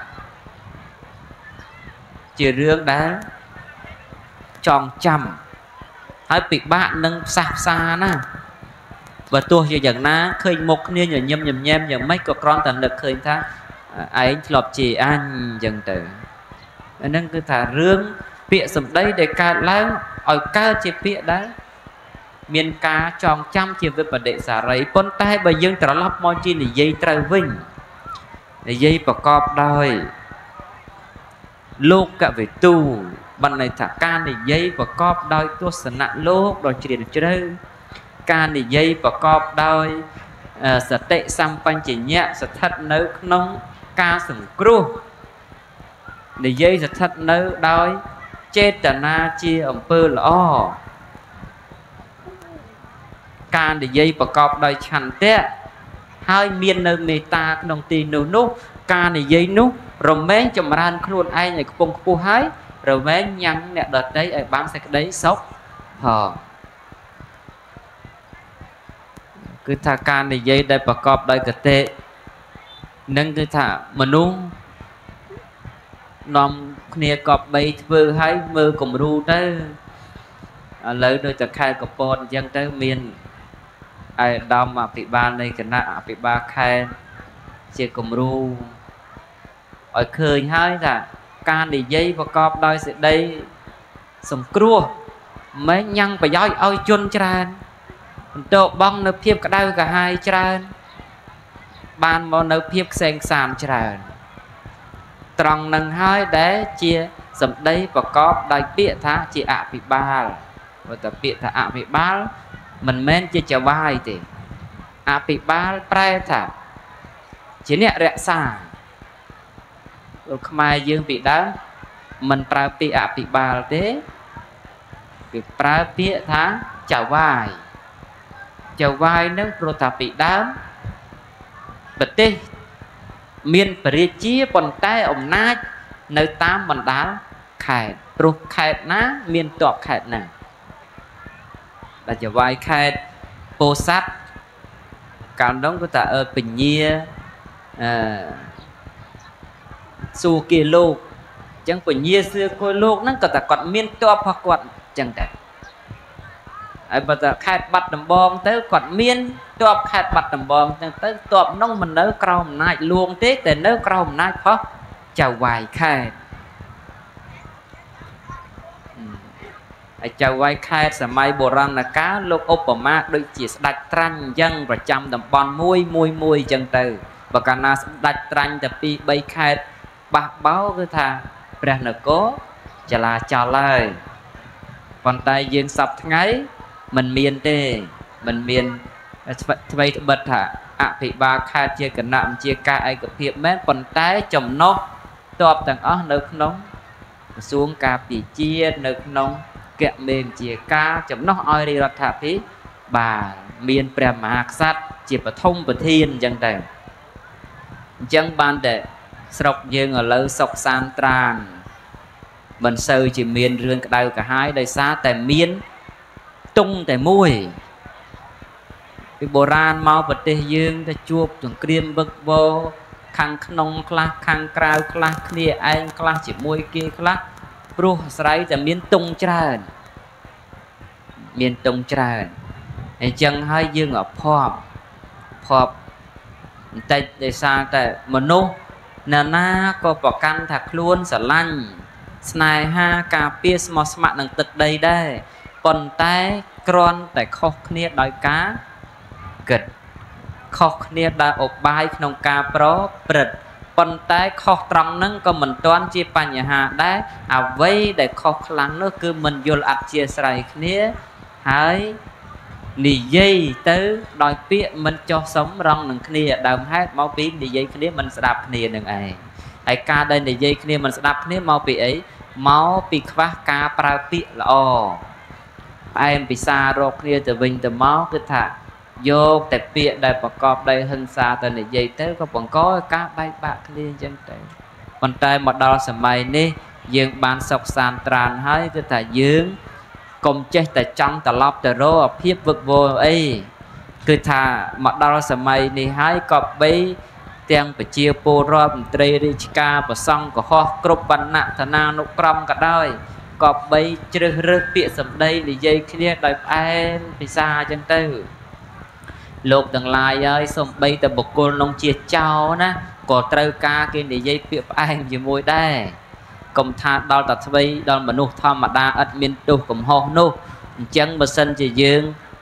chỉ riêng đá tròn chầm hai bị bạn nâng sạp xa nè và tôi giờ dần ná khơi một niên nhầm nhầm nhầm nhầm nhầm mấy có con tận lực khơi ta ấy lọp chỉ ăn dần từ nên cứ thả rương bịa sầm đây để cả láng ở cao chỉ bịa đấy miền cá tròn trăm chia với vấn đề xả rấy con tay bởi dương trở lọc mong chi là dây trời vinh là dây và cọp đôi lúc cả về tu bằng này thả ca này dây và cọp đôi tôi sẽ nặng lúc đôi chỉ được chơi ca này dây và cọp đôi sẽ tệ xăm bánh chỉ nhẹ sẽ thật nấu nông ca sừng cru để dây sẽ thật nấu đôi chết tà na chia ẩm pơ lõ ca để dây và cọp đôi chăn té hai miền nơi mê ta đồng tiền nấu nút ca này dây nút rồi mấy chồng ran luôn ai này cũng không hái rồi mấy nhăn nè đợt đấy ở bám sẽ cái đấy sốc hờ cứ thà ca này dây đây và cọp đây cái tệ nâng cứ thà mà nung nòng kia cọp bay vừa hái mơ cùng ru tới lấy đôi ta khai cọp bòn dân tới miền ai đau mà bị ba này cái nạ bị ba khai chỉ cùng ru ở khơi hai là ca này dây và cọp đôi sẽ đây sầm cua mấy nhăn và dõi ơi chôn tràn độ bong nó phiếp cả đau cả hai tràn ban món nó phiếp sen sàn tràn tròn nâng hai để chia sầm đây và cọp đôi bịa thá chỉ ạ bị ba và tập bịa thả ạ bị ba mình men chia chào bài thì ạ bị ba prai thả chỉ nè rẽ xa rồi mai dương bị đá mình prai bị ạ bị ba thế bị prai bịa thá chào bài chào vai nó rồi ta bị đám bật tê miền bể chia còn tay ông nát nơi tám mình đá khẹt rồi khẹt ná miền tọp khẹt nè là chào vai khẹt bồ sát cảm đóng của ta ở bình nhia su kia lô chẳng bình nhia xưa coi lô nó cả ta còn miền tọp hoặc còn chẳng đẹp ai bà ta khai bắt đầm bom tới còn miên tọp khai bắt đầm bom tới tọp nông mình nấu cầu nai luôn tiếc để nấu cầu nai phó chào vài khai chào vài khai sẽ may bồ răng là cá lúc Obama đôi chỉ đặt trăng dân và trăm đầm bom muôi muôi muôi chân từ và cả na đặt trăng tập pi bay khai bạc báo cái thà bèn nó cố chả là chào lời còn tay dương sập ngay mình miền tê mình miền thay bật hả ạ bị ba khai chia cả nạm chia ca ai gặp hiệp mét còn tái chồng nó tọp tầng ó nước nóng xuống ca bị chia nước nóng kẹt mềm chia ca chồng nó oi đi rạch thả phí bà miền prem mạc sát chia bà thông bà thiên dân tầng dân ban để sọc dương ở lâu sọc san tràn mình sơ chỉ miền rương cả đau cả hai đây xa tại miền tung tại môi cái bồ ran mau vật tê dương ta chuột từng kriêm bực vô khang nông kla khang krao kla kia anh kla chỉ môi kia kla pro sấy tại miền tung tràn miền tung tràn hay chân hai dương ở phọp phọp tại để xa tại mà nô nà na có bỏ căn thạc luôn xả lanh snai ha cà pia small smart nâng tật đây đây còn tay con tại khóc nia đói cá gật khóc nia đã ốp bài trong cá pro bật còn tay khóc trong nâng có mình toán chia pa nhà hạ đấy à vây để khóc lắng nó cứ mình vô ạc chia sài nia hãy lì dây tới đòi pia mình cho sống rong nâng nia đầm hát máu pin lì dây nia mình sẽ đạp nia đừng ai ai ca đây lì dây nia mình sẽ đạp nia máu pì ấy máu pì khóa cá pra pia là o em bị xa rô kia từ vinh từ máu cứ thả vô tệp bịa đại bà cọp đây hơn xa từ này dây tới có còn có cá bay bạc liên chân trời còn tay một đo sầm mày nè dương ban sọc sàn tràn hơi cứ thả dương cùng chết tại trong tà lọc tà rô ở phía vực vô ấy cứ thả một đo sầm mày nè hai cọp bấy tiếng phải chia po rô trê đi ca và xong có ho cướp bắn nặng thà na nụ crom cả đôi cọp bay chơi rớt bịa sầm đây thì dây kia đòi em thì xa chân tư lục đằng lại ơi xong bay tập bọc cô nông chia chào nè có trâu ca kia để dây bịa em gì môi đây công tha đo tập bay đo mà nụ thom mà đa ất miên tu cùng ho nụ chân mà sân chỉ dương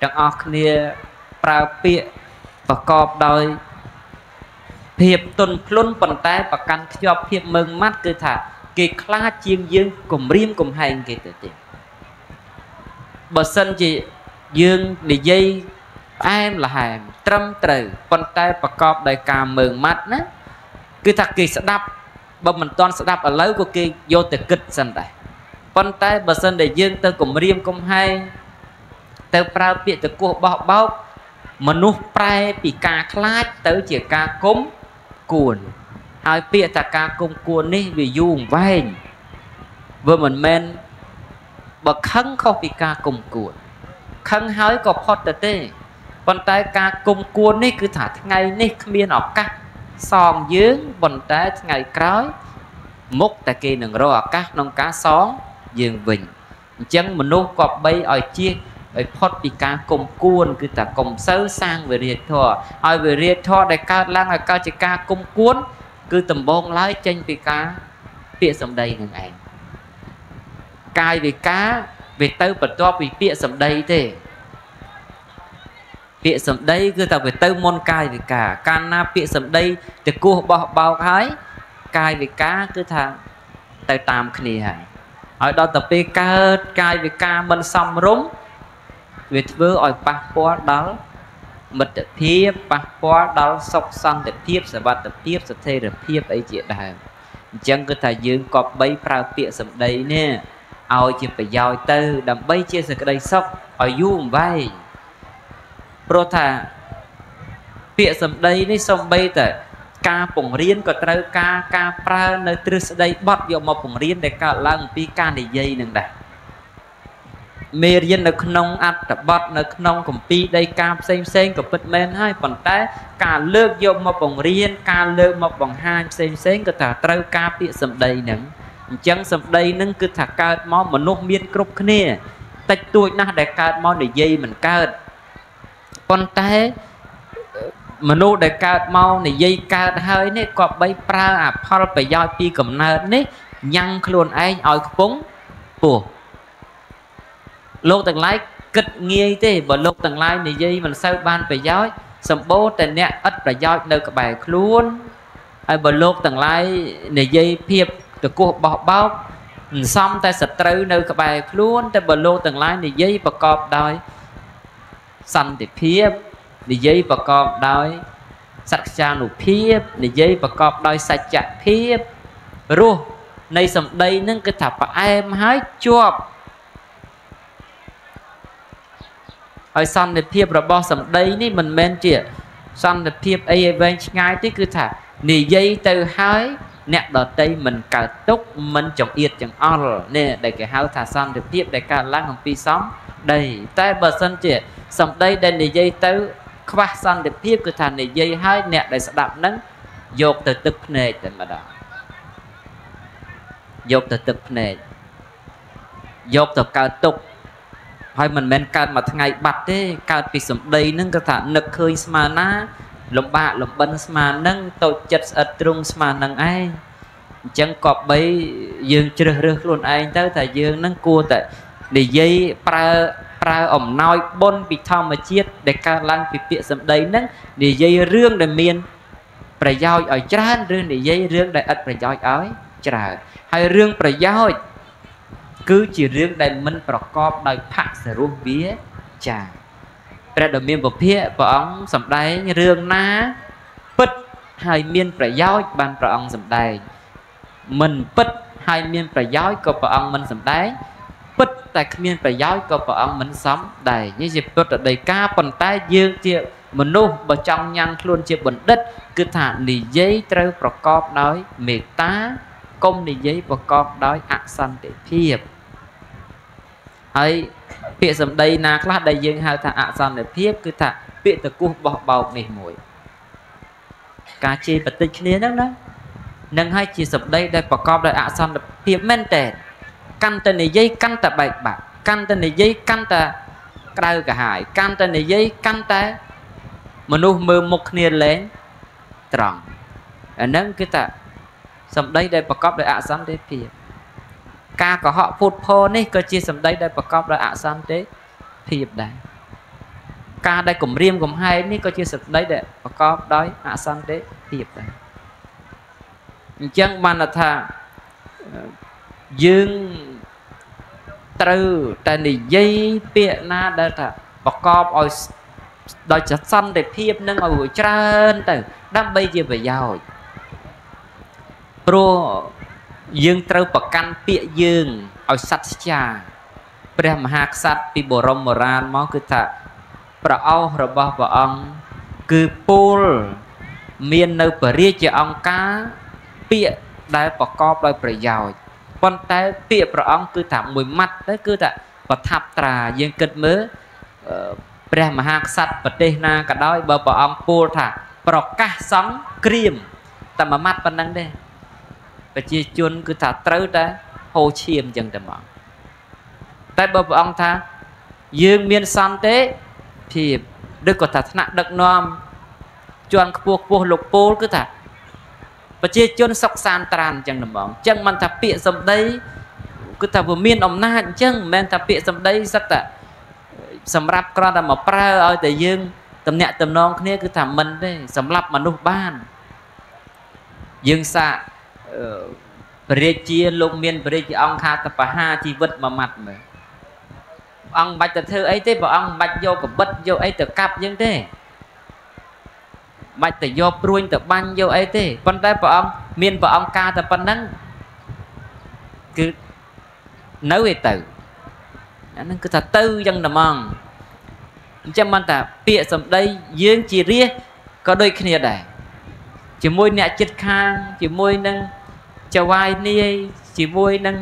ទាំងអស់គ្នាប្រើពាក្យប្រកបដោយភាពទន់ភ្លន់ប៉ុន្តែប្រកាន់ខ្ជាប់ភាពមើងម៉ាត់គឺថាគេខ្លាចជាងយើងគំរាមកំហែងគេទៅទៀតបើសិនជាយើងនិយាយផ្អែមល្ហែមត្រឹមត្រូវប៉ុន្តែប្រកបដោយការមើងម៉ាត់ណាគឺថាគេស្ដាប់បើមិនទាន់ស្ដាប់ឥឡូវក៏គេយកទៅគិតសិនដែរប៉ុន្តែបើសិនតែយើងទៅគំរាមកំហែងទៅប្រើពាក្យទៅគោះបោះបោកមនុស្សប្រែពីការខ្លាចទៅជាការគុំគួនហើយពាក្យថាការគុំគួននេះវាយូរអង្វែងវាមិនមែនបើខឹងខុសពីការគុំគួនខឹងហើយក៏ផុតទៅទេប៉ុន្តែការគុំគួននេះគឺថាថ្ងៃនេះគ្មានឱកាសសងយើងប៉ុន្តែថ្ងៃក្រោយមុខតែគេនឹងរកឱកាសក្នុងការសងយើងវិញអញ្ចឹងមនុស្សក៏បីឲ្យជៀសឲ្យផុតពីការគុំគួនគឺថាកុំសូវសាងវិរិយធម៌ឲ្យវិរិយធម៌ដែលកើតឡើងឲ្យកើតជាការគុំគួនគឺដំបងឡើយចេញពីការពាក្យសម្ដីនឹងឯងកាយវិការវាទៅបន្ទាប់ពីពាក្យសម្ដីទេពាក្យសម្ដីគឺថាវាទៅមុនកាយវិការកាលណាពាក្យសម្ដីទៅគោះបោះបោកហើយកាយវិការគឺថាទៅតាមគ្នាហើយហើយដល់ទៅពេលកើតកាយវិការមិនសមរម្យវាធ្វើឲ្យប៉ះពាល់ដល់មិត្តភាពប៉ះពាល់ដល់សុខសន្តិភាពសុវត្ថិភាពស្ថិរភាពអីជាដើមអញ្ចឹងគឺថាយើងក៏បីប្រើពាក្យសម្ដីនេះឲ្យជាប្រយោជន៍ទៅដើម្បីជាសេចក្តីសុខឲ្យយូរអង្វែងព្រោះថាពាក្យសម្ដីនេះសំបីតែការពង្រៀនក៏ត្រូវការការប្រើនៅទ្រឹស្ដីបត់យកមកពង្រៀនដែលកើតឡើងអំពីការនិយាយនឹងដែរមេរៀននៅក្នុងអត្ថបទនៅក្នុងគម្ពីរដីកាផ្សេងផ្សេងក៏ពិតមែនហើយប៉ុន្តែការលើកយកមកបង្រៀនការលើកមកបង្ហាញផ្សេងផ្សេងក៏ថាត្រូវការពាក្យសម្ដីហ្នឹងអញ្ចឹងសម្ដីហ្នឹងគឺថាកើតមកមនុស្សមានគ្រប់គ្នាតិចតួចណាស់ដែលកើតមកនិយាយមិនកើតប៉ុន្តែមនុស្សដែលកើតមកនិយាយកើតហើយនេះក៏បីប្រើអផលប្រយោជន៍ពីកំណើតនេះញ៉ាំងខ្លួនឯងឲ្យខ្ពង់ពោះលោកទាំងឡាយគិតងាយទេបើលោកទាំងឡាយនិយាយមិនសូវបានប្រយោជន៍សម្បូរតែអ្នកឥតប្រយោជន៍នៅក្បែរខ្លួនហើយបើលោកទាំងឡាយនិយាយភាពតកោះបោះបោកមិនសមតែសត្រូវនៅក្បែរខ្លួនតែបើលោកទាំងឡាយនិយាយប្រកបដោយសន្តិភាពនិយាយប្រកបដោយសច្ចានុភាពនិយាយប្រកបដោយសច្ចភាពរសនៃសម្ដីនឹងគឺថាផ្អែមហើយជាប់ហើយសន្តិភាពរបស់សម្ដីនេះមិនមែនជាសន្តិភាពអីឲ្យវែងឆ្ងាយទេគឺថានិយាយទៅហើយអ្នកដតីមិនកើតទុកមិនចង្អៀតចង្អល់នេះដែលគេហៅថាសន្តិភាពដែលកើតឡើងអំពីសម្ដីតែបើសិនជាសម្ដីដែលនិយាយទៅខ្វះសន្តិភាពគឺថានិយាយហើយអ្នកដែលស្ដាប់នឹងយកទៅទឹកភ្នែកតែម្ដងយកទៅទឹកភ្នែកយកទៅកើតទុកហើយមិនមែនកើតមួយថ្ងៃបាត់ទេកើតពីសម្ដីនឹងគឺថានឹកឃើញស្មើណាលំបាកលំបិនស្មើនឹងតូចចិត្តស្អិតទ្រង់ស្មើនឹងឯងអញ្ចឹងក៏បីយើងជ្រើសរើសខ្លួនឯងទៅថាយើងនឹងគួរតែនិយាយប្រើប្រើអំណោយបុណ្យពីធម្មជាតិដែលកើតឡើងពីពាក្យសម្ដីនឹងនិយាយរឿងដែលមានប្រយោជន៍ឲ្យច្រើនឬនិយាយរឿងដែលឥតប្រយោជន៍ឲ្យច្រើនហើយរឿងប្រយោជន៍គឺជារឿងដែលមិនប្រកបដោយផសរុះវាចាព្រះដ៏មានពភៈព្រះអង្គសម្ដែងរឿងណាពិតហើយមានប្រយោជន៍បានព្រះអង្គសម្ដែងមិនពិតហើយមានប្រយោជន៍ក៏ព្រះអង្គមិនសម្ដែងពិតតែគ្មានប្រយោជន៍ក៏ព្រះអង្គមិនសម្ដែងនេះជាពុទ្ធដីកាប៉ុន្តែយើងជាមនុស្សបើចង់ញ៉ាំងខ្លួនជាបណ្ឌិតគឺថានិយាយត្រូវប្រកបដោយមេត្តាកុំនិយាយប្រកបដោយអសន្តិភាពហើយពាក្យសម្ដីណាខ្លះដែលយើងហៅថាអសន្តិភាពគឺថាពាក្យតកោះបោះបោកនេះមួយការជេរបន្តិចគ្នាហ្នឹងណានឹងហើយជាសម្ដីដែលប្រកបដោយអសន្តិភាពមែនតើកាន់តែនិយាយកាន់តែបែកបាក់កាន់តែនិយាយកាន់តែក្តៅក្រហាយកាន់តែនិយាយកាន់តែមនុស្សមើលមុខគ្នាលែងត្រង់អាហ្នឹងគឺថាសម្ដីដែលប្រកបដោយអសន្តិភាពការកុហកពុតផោនេះក៏ជាសម្ដីដែលប្រកបដោយអសន្តិភាពដែរ ca đây cùng riêng cùng hai ní có chia sẻ đấy để có đói hạ san đấy tiệp đấy chẳng ban là thà dương từ tại này dây bịa na đây thà và có oi đòi chặt săn để phiếp nâng ở buổi trơn từ đám bây giờ phải giàu pro dương trâu bậc căn bịa dương oi sắt chaព្រះមហាក្សត្រពីបរមបុរាណមកគឺថាប្រអោសរបស់ព្រះអង្គគឺពោលមាននៅពរាជាអង្គការពាក្យដែលប្រកបដោយប្រយោជន៍ប៉ុន្តែពាក្យព្រះអង្គគឺថាមួយម៉ាត់ទៅគឺថាប្រថាប់ត្រាយើងគិតមើលព្រះមហាក្សត្រប្រទេសណាក៏ដោយបើព្រះអង្គពោលថាប្រកាសសង្ឃក្រៀមតែមួយម៉ាត់ប៉ុណ្ណឹងទេប្រជាជនគឺថាត្រូវតែហូរឈាមចឹងតែមកតែបើព្រះអង្គថាយើងមានសន្តិភាពឬក៏ថាថ្នាក់ដឹកនាំជាន់ខ្ពស់ខ្ពស់លោកពូលគឺថាប្រជាជនសុខសាន្តត្រានអញ្ចឹងដំបងអញ្ចឹងមិនថាពាក្យសម្ដីគឺថាវាមានអំណាចអញ្ចឹងមិនមែនថាពាក្យសម្ដីសឹកតែសម្រាប់គ្រាន់តែមកប្រើឲ្យតែយើងតំណាក់តំណងគ្នាគឺថាមិនទេសម្រាប់មនុស្សបានយើងសាកព្រះរាជាលោកមានព្រះរាជាអង្គថាតបហាជីវិតមួយម៉ាត់មើលអង្គបាច់ទៅធ្វើអីទេព្រះអង្គបាច់យកកបិតយកអីទៅកាប់យើងទេបាច់ទៅយកព្រួញទៅបាញ់យកអីទេប៉ុន្តែព្រះអង្គមានព្រះអង្គការតែប៉ុណ្ណឹងគឺនៅឯទៅអាហ្នឹងគឺថាទៅយ៉ាងតែហ្មងអញ្ចឹងមិនថាពាក្យសម្ដីយើងជារាជក៏ដូចគ្នាដែរជាមួយអ្នកចិត្តខាងជាមួយនឹងចៅវាយនាយជាមួយនឹង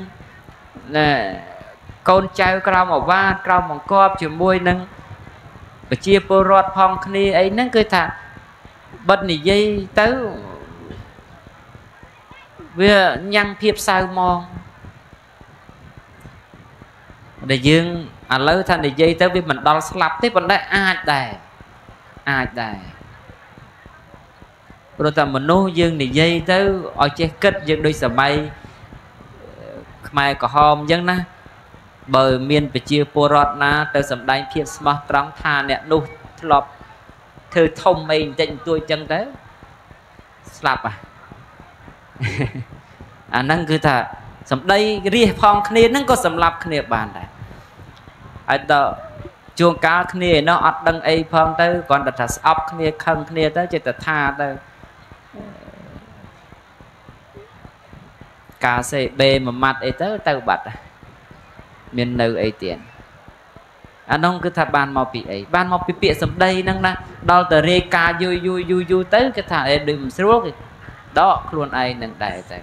កូនចៅក្រោមអាវាតក្រោមបង្គាប់ជាមួយនឹងប្រជាពលរដ្ឋផងគ្នាអីហ្នឹងគឺថាបិទនិយាយទៅវាញ៉ាំងភាពសៅមកដែលយើងឥឡូវថានិយាយទៅវាមិនដល់ស្លាប់ទេប៉ុន្តែអាចដែរអាចដែរព្រោះតែមនុស្សយើងនិយាយទៅឲ្យចេះគិតយើងដូចសម័យខ្មែរក្រហមអញ្ចឹងណាបើមានប្រជាពលរដ្ឋណាទៅសម្ដែងភាពស្មោះត្រង់ថាអ្នកនោះធ្លាប់ធ្វើធំអីបន្តិចបន្តួចអញ្ចឹងទៅស្លាប់អាអាហ្នឹងគឺថាសម្ដីរាសផងគ្នាហ្នឹងក៏សម្លាប់គ្នាបានដែរហើយដល់ជួងកាលគ្នាឯណោះអត់ដឹងអីផងទៅគ្រាន់តែថាស្អប់គ្នាខឹងគ្នាទៅចេះតែថាទៅការសេបេមួយម៉ាត់អីទៅទៅបាត់មាននៅអីទៀតអានោះគឺថាបានមកពីអីបានមកពីពាក្យសម្ដីហ្នឹងណាដល់តែរាយការយូរយូរយូរយូរទៅគេថាអេដូចមិនស្រួលគេដកខ្លួនឯងនឹងដែរទៅ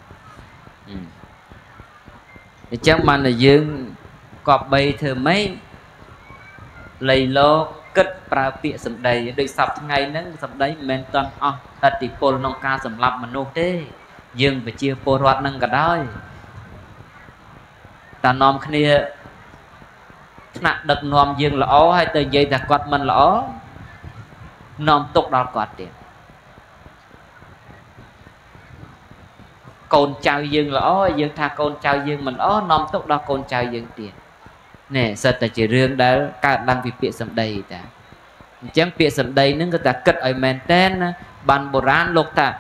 អញ្ចឹងបានតែយើងគប្បីធ្វើម៉េចលៃលោកគិតប្រើពាក្យសម្ដីដូចសពថ្ងៃហ្នឹងសម្ដីមិនមែនតន់អស់ឥទ្ធិពលក្នុងការសម្លាប់មនុស្សទេយើងប្រជាពលរដ្ឋហ្នឹងក៏ដោយតានាំគ្នាថ្នាក់ដឹកនាំយើងល្អហើយទៅនិយាយថាគាត់មិនល្អនាំទុកដល់គាត់ទៀតកូនចៅយើងល្អយើងថាកូនចៅយើងមិនល្អនាំទុកដល់កូនចៅយើងទៀតនេះសិតតែជារឿងដែលកើតឡើងពីពាក្យសម្ដីតាអញ្ចឹងពាក្យសម្ដីហ្នឹងគឺថាគិតឲ្យមែនតែនណាបានបុរាណលោកថា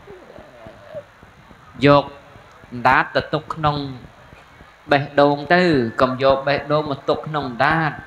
យកដាតទៅទុកក្នុងបេះដូងទៅកុំយកបេះដូងមកទុកក្នុងដាត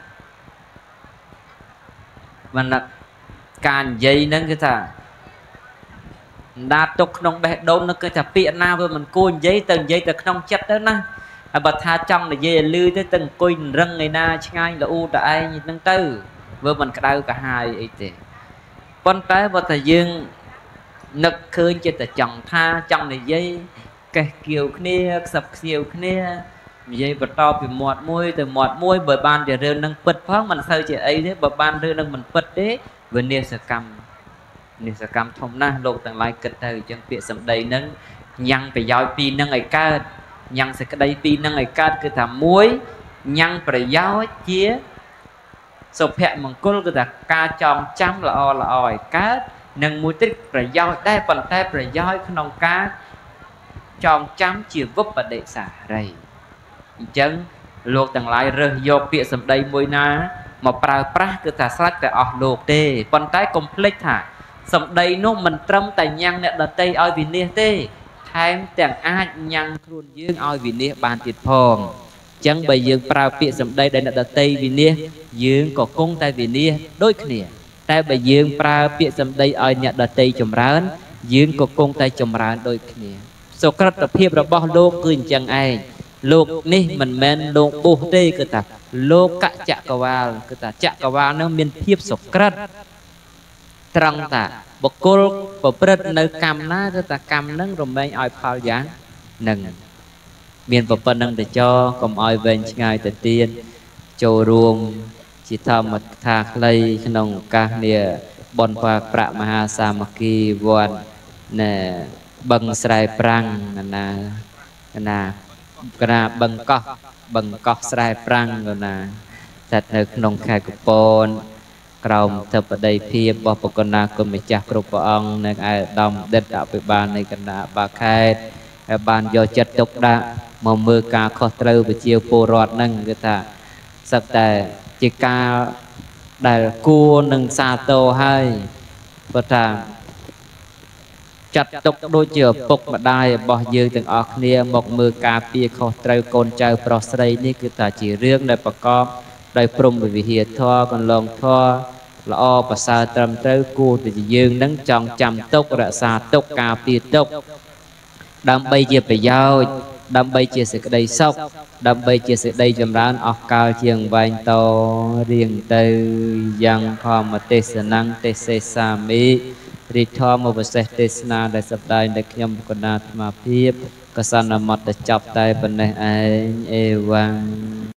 មិនការនិយាយហ្នឹងគឺថាដាតទុកក្នុងបេះដូងនោះគឺថាពាក្យណាវាមិនគួរនិយាយទៅនិយាយទៅក្នុងចិត្តទៅណាហើយបើថាចង់និយាយឲ្យលឺទៅទៅអង្គុយរឹងឯណាឆ្ងាយល្អូតឯងហ្នឹងទៅវាមិនក្តៅកាហាយអីទេប៉ុន្តែបើតែយើងនឹកឃើញចិត្តតែចង់ថាចង់និយាយកេះគៀវគ្នាខ្សឹបខ្សៀវគ្នានិយាយបន្តពីមាត់មួយទៅមាត់មួយបើបានជារឿងនឹងពិតផងមិនសូវជាអីទេបើបានរឿងនឹងមិនពិតទេវានាសកម្មនាសកម្មធំណាស់លោកទាំងឡាយគិតទៅអញ្ចឹងពាក្យសម្ដីនឹងញ៉ាំងប្រយោជន៍ពីរនឹងឲ្យកើតញ៉ាំងសេចក្តីពីរនឹងឲ្យកើតគឺថាមួយញ៉ាំងប្រយោជន៍ជាសុភមង្គលគឺថាការចងចាំល្អល្អឲ្យកើតនិងមួយទៀតប្រយោជន៍ដែរប៉ុន្តែប្រយោជន៍ក្នុងការចងចាំជាវិបដិសារីអញ្ចឹងលោកទាំងឡាយរើសយកពាក្យសម្ដីមួយណា mà prao prah cứ ta sạch tại ở lục tê còn tay complex thả sầm đầy nó mình trâm tại nhang nè đợt tây oi vì nia tê thêm tiếng ai nhang khuôn dương oi vì nia bàn tiệt phong chẳng bây dương prao pịa sầm đây đây là đợt tây vì nia dương có cung tay vì nia đôi khỉa tay bây dương prao pịa sầm đây oi nhặt đợt tây chùm rán dương có cung tay chùm rán đôi khỉa số các tập hiệp là bao lô cứ chẳng ai lục ní mình men lục bù tê cứ ta lục cả chạ cà vào cứ ta chạ cà vào nó miền hiệp số các trăng ta bậc cô bậc bật nơi cam ná cứ ta cam nâng rồi mấy ai phao giá nâng miền bậc bật nâng để cho còn ai về ngày tự tiên châu ruộng chỉ thầm một thạc lây nông ca nia bon qua pra maha samaki vòn nè bằng sài prang nà nà nà bằng co bằng co sài prang rồi nà thật là nông khai của pon cầu tập ở đây phía bỏ bọc con na con mình chặt cột ông nên ai đồng đất đạo về bàn này cần là bà khai bàn do chặt tục đã mà mưa cá khó trâu về chiều po rọt nâng người ta sắp tại chỉ ca đại cua nâng xa tô hai và ta chặt tục đôi chiều phục mà đai bỏ dương từng ọc nia một mưa cá phía khó trâu con trai pro sấy ní người ta chỉ riêng đại bà con đại prum vì hiệt thoa còn lòng thoa là o và sa trầm tới cua thì dương nắng trong chăm tốc ra xa tốc cà phía tốc đam bay chia phải giao đam bay chia sự đây sốc đam bay chia sự đây chầm rán ọc cao chiêng vành to riêng từ yang kho mà tê sơ năng tê sê sa mi ri thoa một vật sét tê sna đại sập đại đại nhâm còn nát mà phiếp cơ san là mặt để chọc tay bên này ai e vang